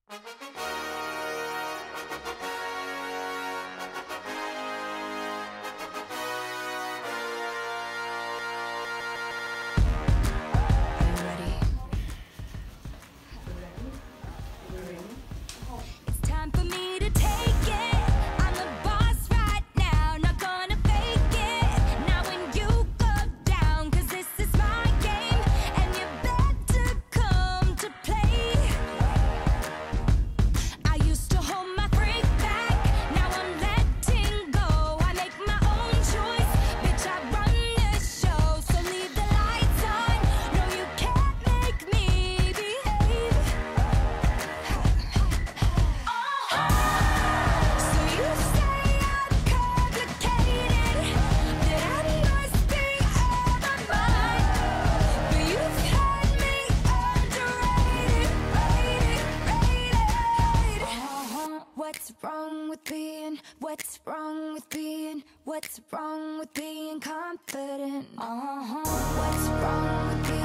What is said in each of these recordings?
What's wrong with being confident? What's wrong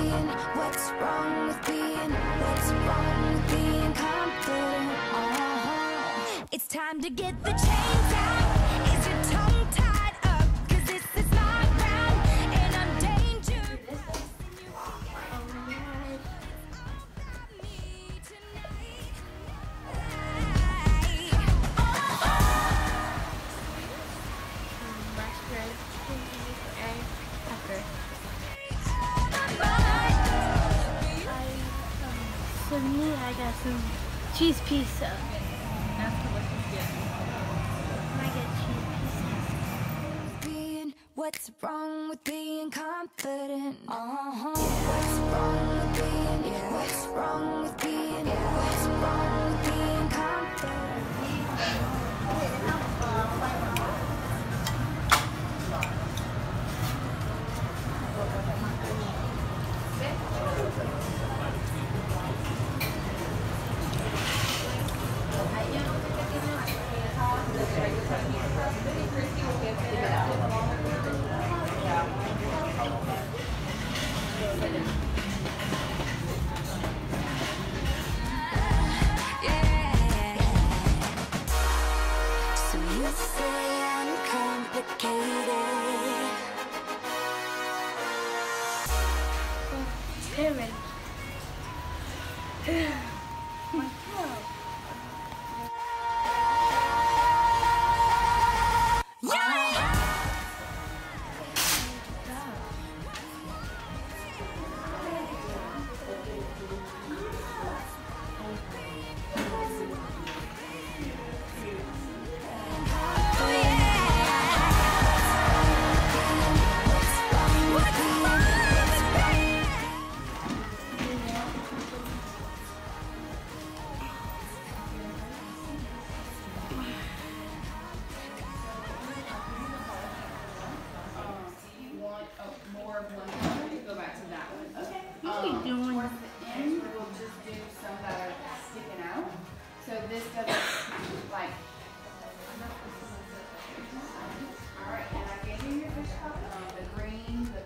with being confident? It's time to get the chains out. Is your tongue tied up? 'Cause this is my ground and I'm dangerous. For me, I got some cheese pizza. That's delicious, yeah. I get cheese pizza. What's wrong with being confident? What's wrong with being? What's wrong with being? What's wrong with being confident? So you say I'm complicated. Pyramid. More of one color. Go back to that one. Okay. What are you doing? Towards the end, we'll just do some that are sticking out. So this doesn't like. All right, and I gave you your fish cup, the green, the.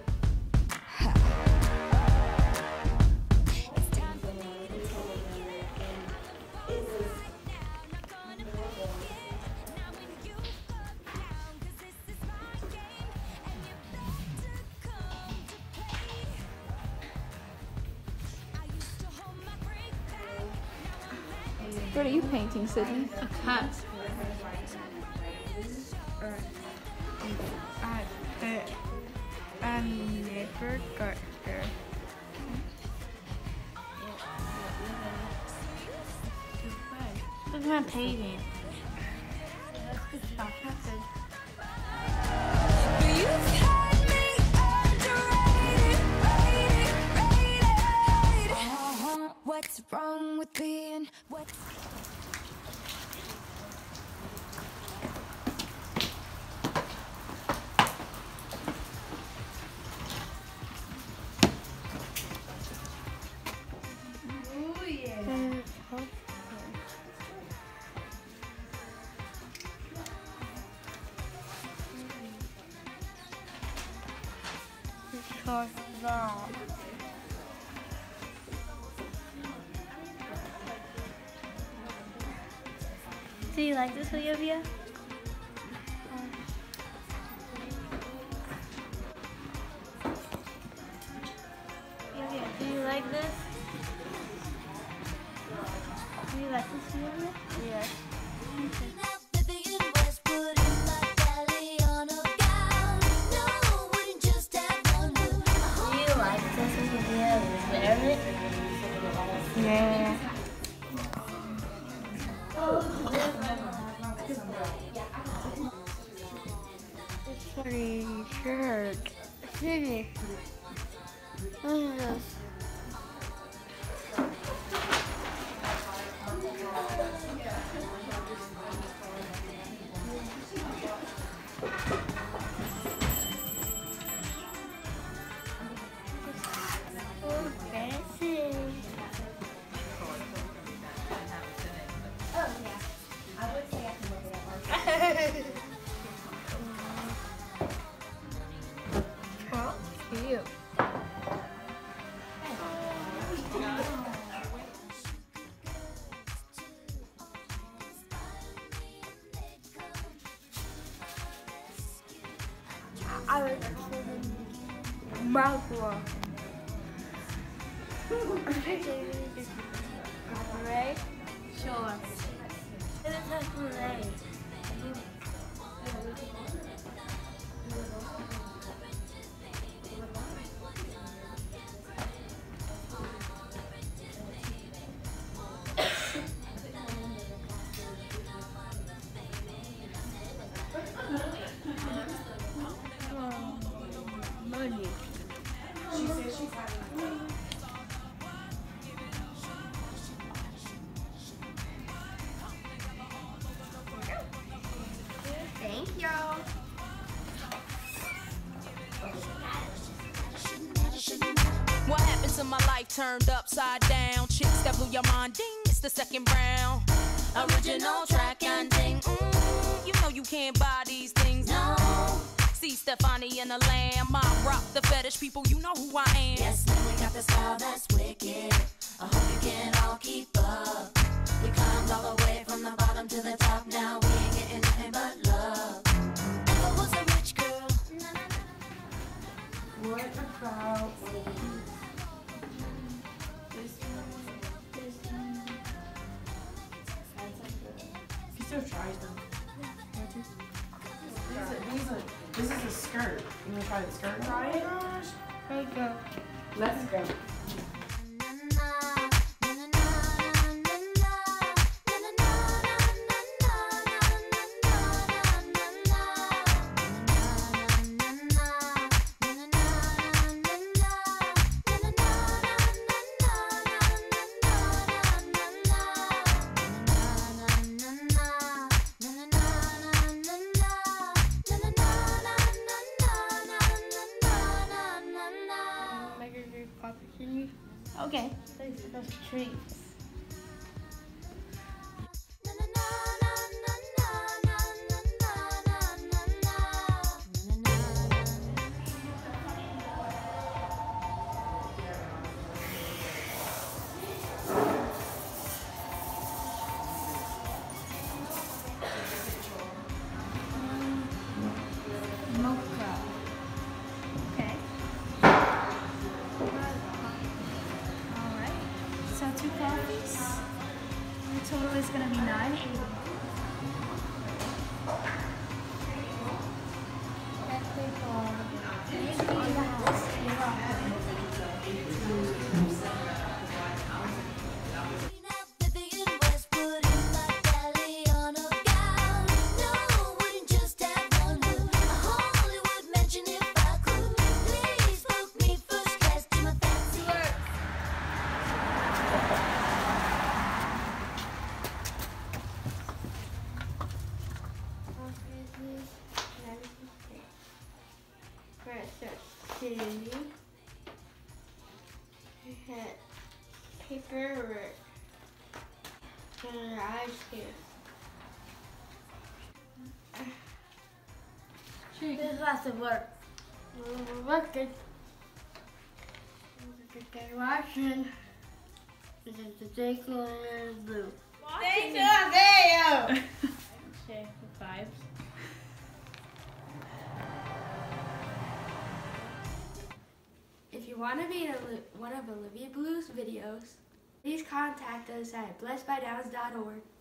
What are you painting, Sydney? A cat. Never got her. Look at my painting. That's good stuff. That's good. You've had me underrated. What's wrong with being? What's Because that. Do you like this, Olivia? Olivia, do you like this? Do you like this, Olivia? Yes. Do you like this, Olivia? Wear it? Yeah. Pretty shirt. See. Look at this. Oh, fancy. Oh yeah. I would say I can look it up. Oh, cute. I like mouthwash. Right? Sure. It is a great. Money. She says she's having Thank y'all. What happened to my life turned upside down? Chicks that blew your mind, ding, it's the second round. Original track and ding, you know you can't buy these things, no. See Stefani and the Lamb, I rock the fetish people, you know who I am. Yes, man, we got the style that's wicked. I hope you can all keep up. We climbed all the way from the bottom to the top. Now we ain't getting nothing but love. If I was a rich girl, What about this one? He still tries them. This is a skirt. You want to try the skirt? Try it. There you go. Let's go. Okay, those treats. Mocha. Okay. Alright. So 2 coffees. The total is gonna be $9.80. Paperwork and ice cream. This has to work. We're working. We're watching. This is the Olivia Blue. Thank you, want to be in one of Olivia Blue's videos, please contact us at blessedbydowns.org.